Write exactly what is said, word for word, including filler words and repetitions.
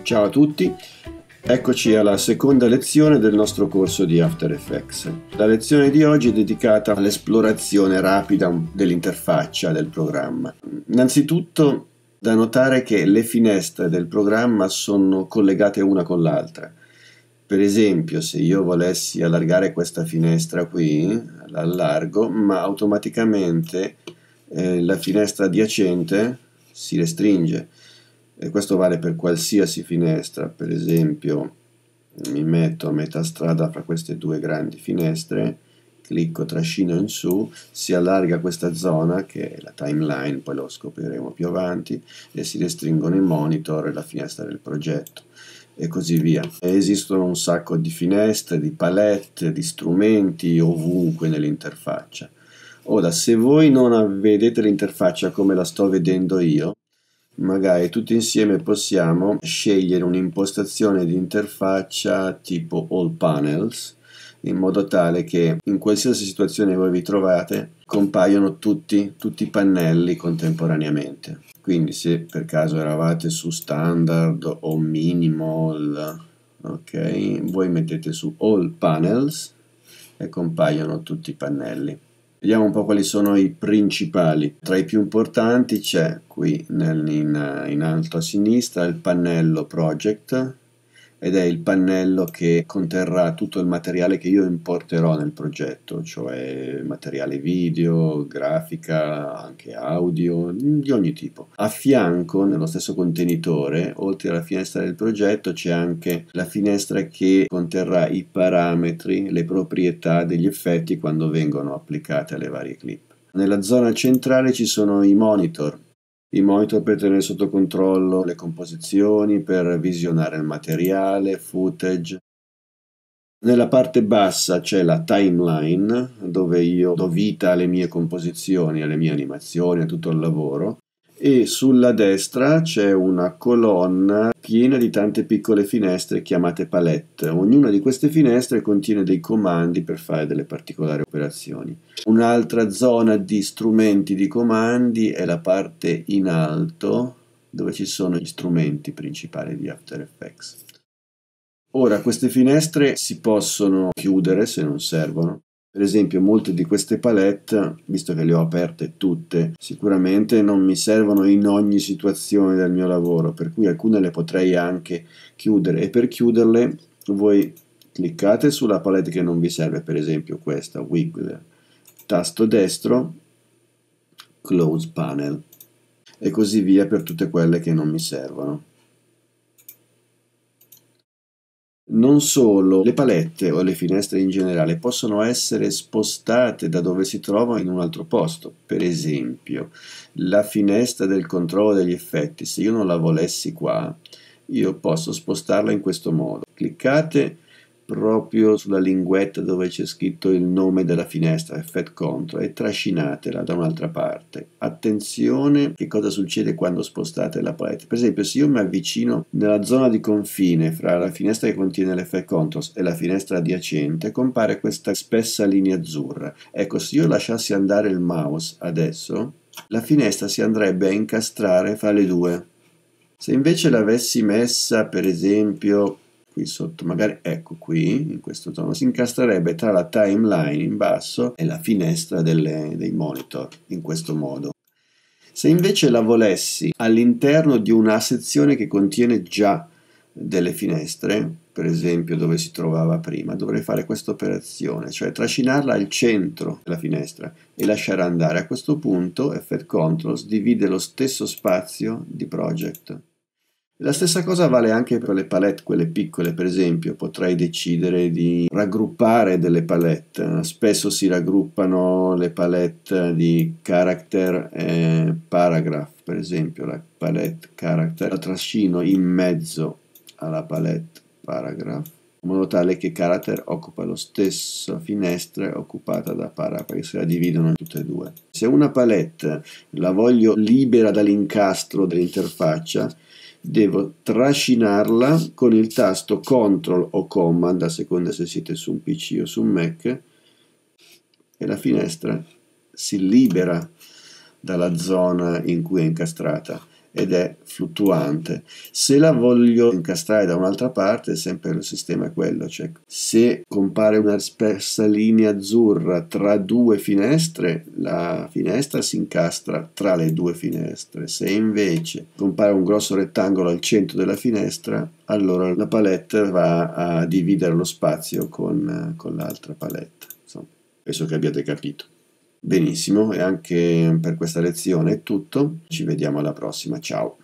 Ciao a tutti, eccoci alla seconda lezione del nostro corso di After Effects. La lezione di oggi è dedicata all'esplorazione rapida dell'interfaccia del programma. Innanzitutto da notare che le finestre del programma sono collegate una con l'altra. Per esempio, se io volessi allargare questa finestra qui, l'allargo, ma automaticamente eh, la finestra adiacente si restringe. E questo vale per qualsiasi finestra. Per esempio mi metto a metà strada fra queste due grandi finestre, clicco, trascino in su, si allarga questa zona che è la timeline, poi lo scopriremo più avanti, e si restringono i monitor e la finestra del progetto e così via. E esistono un sacco di finestre, di palette, di strumenti ovunque nell'interfaccia. Ora, se voi non vedete l'interfaccia come la sto vedendo io, magari tutti insieme possiamo scegliere un'impostazione di interfaccia tipo All Panels, in modo tale che in qualsiasi situazione voi vi trovate compaiono tutti, tutti i pannelli contemporaneamente. Quindi se per caso eravate su Standard o Minimal, ok, voi mettete su All Panels e compaiono tutti i pannelli. Vediamo un po' quali sono i principali. Tra i più importanti c'è qui nel, in, in alto a sinistra il pannello Project, ed è il pannello che conterrà tutto il materiale che io importerò nel progetto, cioè materiale video, grafica, anche audio, di ogni tipo. A fianco, nello stesso contenitore, oltre alla finestra del progetto, c'è anche la finestra che conterrà i parametri, le proprietà degli effetti quando vengono applicate alle varie clip. Nella zona centrale ci sono i monitor. I monitor per tenere sotto controllo le composizioni, per visionare il materiale, footage. Nella parte bassa c'è la timeline, dove io do vita alle mie composizioni, alle mie animazioni, a tutto il lavoro. E sulla destra c'è una colonna piena di tante piccole finestre chiamate palette. Ognuna di queste finestre contiene dei comandi per fare delle particolari operazioni. Un'altra zona di strumenti di comandi è la parte in alto, dove ci sono gli strumenti principali di After Effects. Ora, queste finestre si possono chiudere se non servono. Per esempio, molte di queste palette, visto che le ho aperte tutte, sicuramente non mi servono in ogni situazione del mio lavoro, per cui alcune le potrei anche chiudere, e per chiuderle voi cliccate sulla palette che non vi serve, per esempio questa, Wiggle, tasto destro, Close Panel, e così via per tutte quelle che non mi servono. Non solo, le palette o le finestre in generale possono essere spostate da dove si trovano in un altro posto. Per esempio, la finestra del controllo degli effetti, se io non la volessi qua, io posso spostarla in questo modo. Cliccate proprio sulla linguetta dove c'è scritto il nome della finestra, Effect Control, e trascinatela da un'altra parte. Attenzione che cosa succede quando spostate la palette. Per esempio, se io mi avvicino nella zona di confine fra la finestra che contiene l'Effect Controls e la finestra adiacente, compare questa spessa linea azzurra. Ecco, se io lasciassi andare il mouse adesso, la finestra si andrebbe a incastrare fra le due. Se invece l'avessi messa, per esempio, qui sotto, magari ecco qui, in questo tono, si incastrerebbe tra la timeline in basso e la finestra delle, dei monitor, in questo modo. Se invece la volessi all'interno di una sezione che contiene già delle finestre, per esempio dove si trovava prima, dovrei fare questa operazione, cioè trascinarla al centro della finestra e lasciare andare. A questo punto Effect Controls divide lo stesso spazio di Project. La stessa cosa vale anche per le palette, quelle piccole. Per esempio potrei decidere di raggruppare delle palette. Spesso si raggruppano le palette di character e paragraph. Per esempio la palette character la trascino in mezzo alla palette paragraph, in modo tale che character occupa la stessa finestra occupata da paragraph, perché se la dividono in tutte e due. Se una palette la voglio libera dall'incastro dell'interfaccia, devo trascinarla con il tasto Control o Command, a seconda se siete su un P C o su un Mac, e la finestra si libera dalla zona in cui è incastrata. ed è fluttuante. Se la voglio incastrare da un'altra parte, sempre il sistema è quello, cioè se compare una spessa linea azzurra tra due finestre, la finestra si incastra tra le due finestre. Se invece compare un grosso rettangolo al centro della finestra, allora la palette va a dividere lo spazio con, con l'altra palette. Insomma, penso che abbiate capito. Benissimo, e anche per questa lezione è tutto. Ci vediamo alla prossima. Ciao.